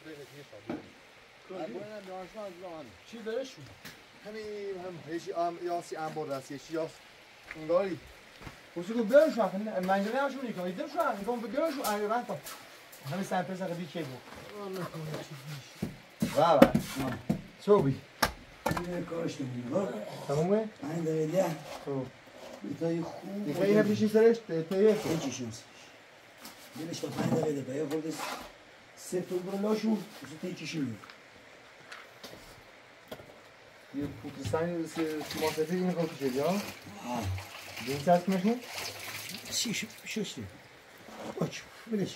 چی برشون؟ همین هم هیچی ام یاسی ام برد یه یاس انگاری واسه کو برش وقت منجره هاشون نیکو ایدم شو ان کوم برش ان راه تا همین سمپل سر بیچه بو وا وا چوبی این کارش نمی‌کنه. تمومه این دیگه. خب بیتای خوب. دیگه اینه پیشی سرش تایه چی شمس. دیگه تا پنج دقیقه دیگه خودش سه تا برلاشو تو چی میشه؟ یه پوکستانی شما سفید این کار پیشه یا آه. این ساعت میشون چی شو شوشتی. باش بلش.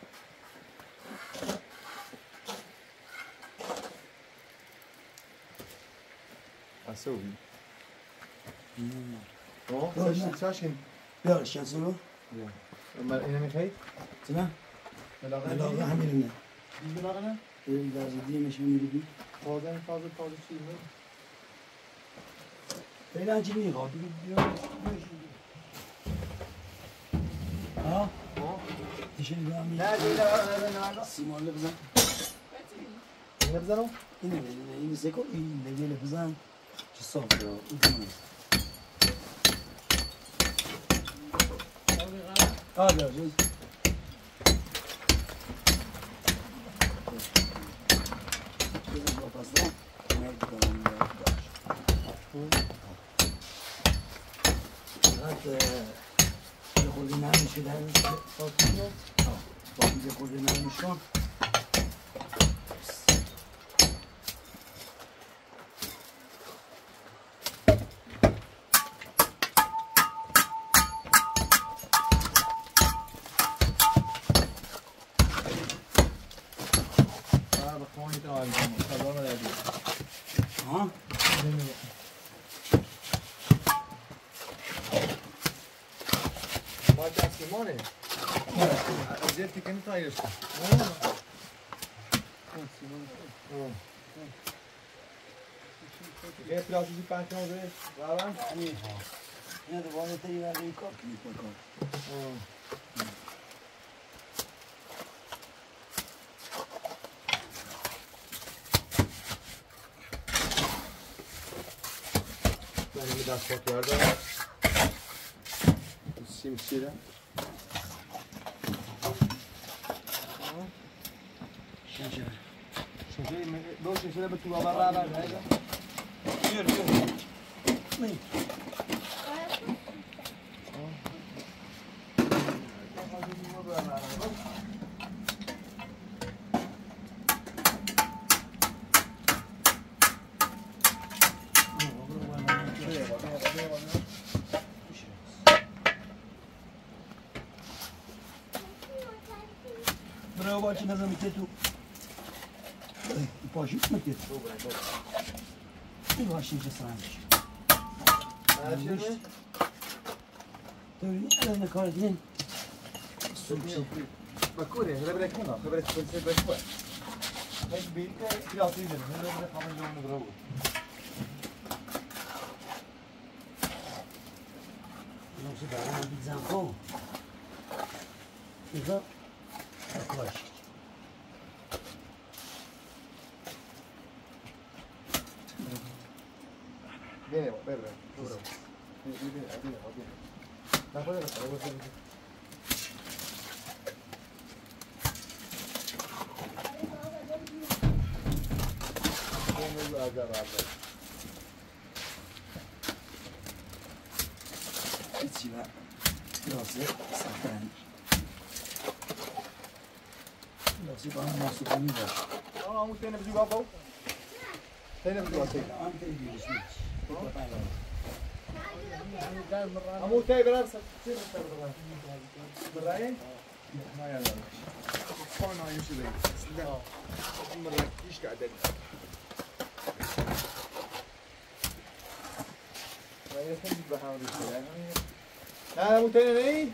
اسوی نه. اوه باشه. ساشین بیا شانسلو. ما اینو میخوای نه. علاقه همینه. این علاقه این واسه دیمش میری. تازه تازه تازه چی نه فعلا چی میگه؟ بیا. ها؟ ها دیشن میگم. نه دیگه نه نه سیمون بزن. اینو بزنم اینه اینه اینه سکو این دیگه بزن. چه صاف رو. این آه بیا جوز. بزن با پاستا. مرد کنم باش. بعد یه خورده نمیشه در پاستا. آه با یه خورده نمیشه. ها؟ ما دستمانه از یه تیکنی تایرش یه پلاسیسی پنچه ها بهش روان همین ها اینا دو باید تایی برده این کار کنی کار کار من این دست پاک کرده سیم سیره شنشه شنشه دو شنشه به تو بابا روان بیار بیار نه برای باچه نظر میته تو پاشیت میته تو این باشیم چه سرانش تو این نکار دین بکوره هلا بدك هنا خبرت كل شيء بشوي هيك بيلك كلاطي ده هلا بدك خمس يوم نضربه نوصل على بيتزا فوق إذا أكواش viene bebe duro viene viene viene viene la puedo la puedo hacer viene la agarra هیچی و لازه سختن لازه با هم ماسو کنی باش اه مو تاني بدي بابا تاني بدي بابا آن تری بیرش مو تاني برا تصير براين ما يلا فانا يمشي لي لا مرة ايش قاعد لا مو تاني ليه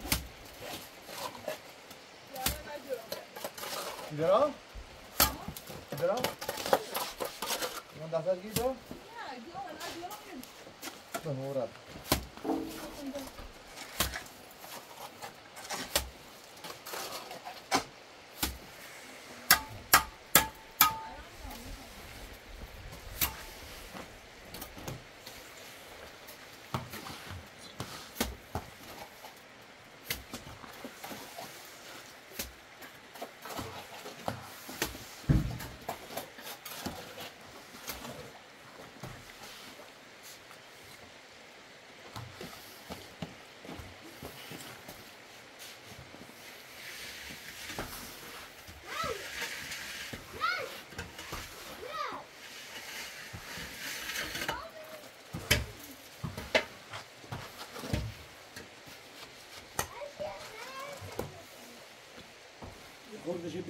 درا درا من دفتر گیرم نه نورا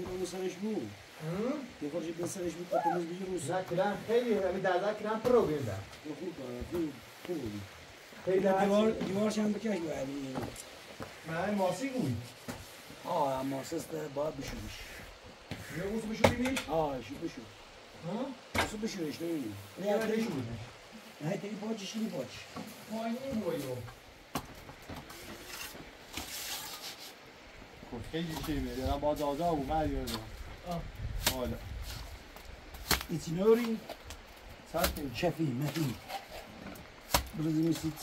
اون سرش بود یه خورشید به سرش بود که تمیز بگیر روز نه کلام خیلی همین درده کلام پرو بیرده خوب کنه خوب خوب بود خیلی دیوار دیوارش هم بکش باید من ماسی بود آه اما اساس باید بشوریش یه روز بشوریش آه شو بشور ها بسو بشورش نمیدونی نه تایی بود نه تایی باچش نی باچ پایین بویو خیلی چی میده من باز آزا بود من یادم حالا ایتی نوری ساعتی شفی مفی برزی میسید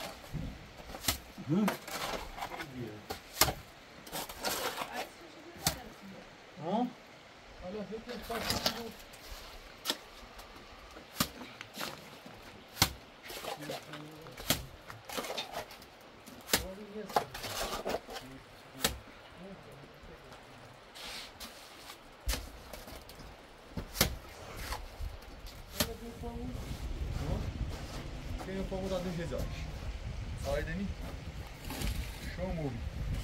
ها حالا فکر کنم Tenho como dar dois reais. Sai, Dani. Show movie.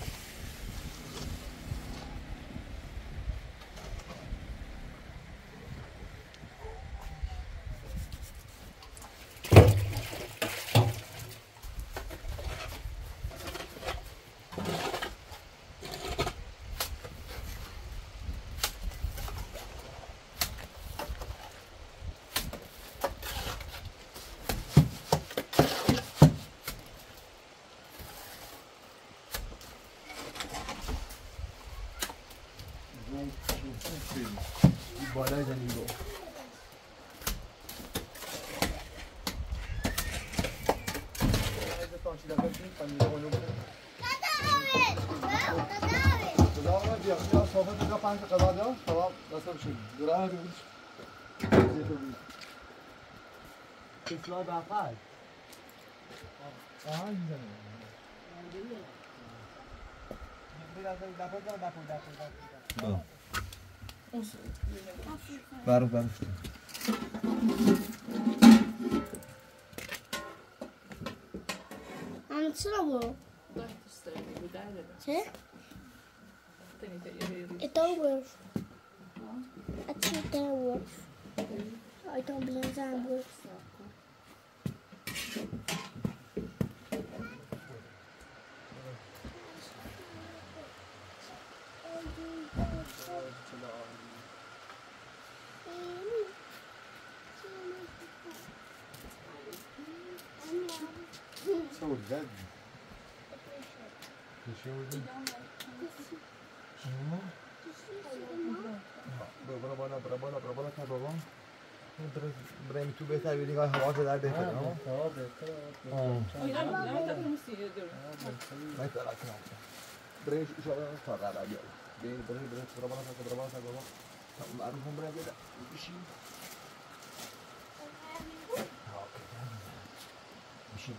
بالای زنی رو اصلاح بقل آهان میزنه برو برو Anne çına bu. Çe? Então eu. Até então eu. Então beleza, eu. Saudade. Deixa eu ver. بابا بالا بالا بالا بالا بالا تا بابا برای تو بهتر بیدی که هوا در بهتر ها هوا بهتر ما يطلع كلام بريش ان شاء الله طلع على بيلا بري بري بري ضربنا ضربنا ضربنا معروفهم بري بيلا مشي مشي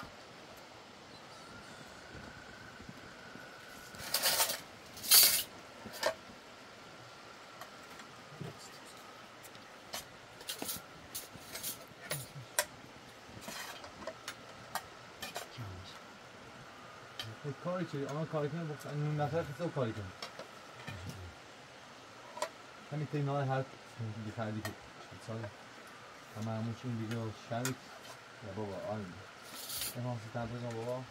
کاری چه آن کاری کنه بخش نون نفر خیلی کاری کنه همین تینا هر دیگه خریدی که سال اما همون چون دیگه شرک یا بابا آن این هم سی تنبرز هم بابا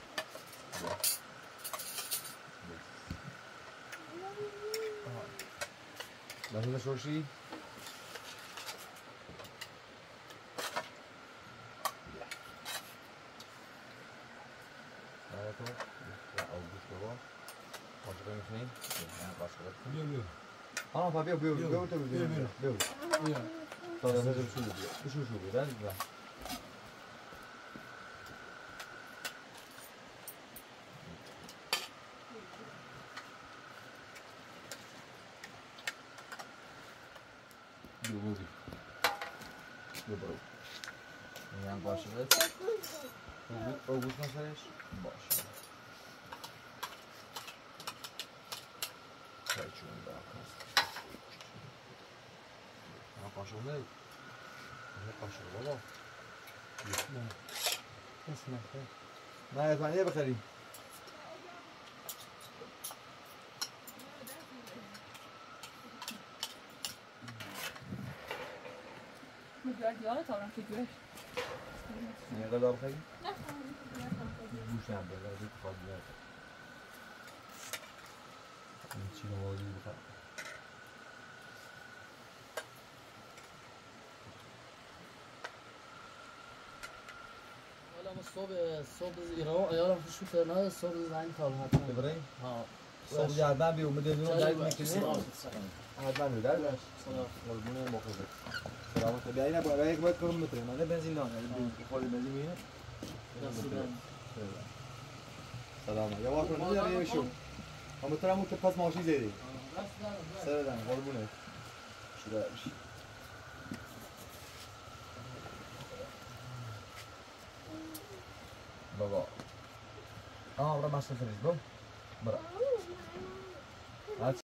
لحظه شورشی آه بیا بیا بیا بیا بیا بیا بیا بیا تا دست بشو بیا بشو بشو بیا بیا بیا بیا بیا برو این باشه بس او او گوش نسرش باشه چون داخل قاشق نه نه قاشق بابا نه اسمه نه از معنیه بخری بیاد یادت آورم که جوش نه قدر خیلی نه گوشم به لازم خواهد بیاد این چی رو موضوع بخواه حالا ما صبح صبح ایران ایالم خوش بود نه صبح زنگ کار حتما ببرین ها صبح گردن بی اومده بیرون درک میکنی سلام حتما رو درک قربونه مخوزه سلامت بیا اینه باید یک باید کنم متره من بنزین نه خود بنزین میینه سلام یا وقت رو نداره شو اما تو هم پس ماشین زیدی سر دارم قربونه شده بشی بابا آه برا مشکل فریز برو برا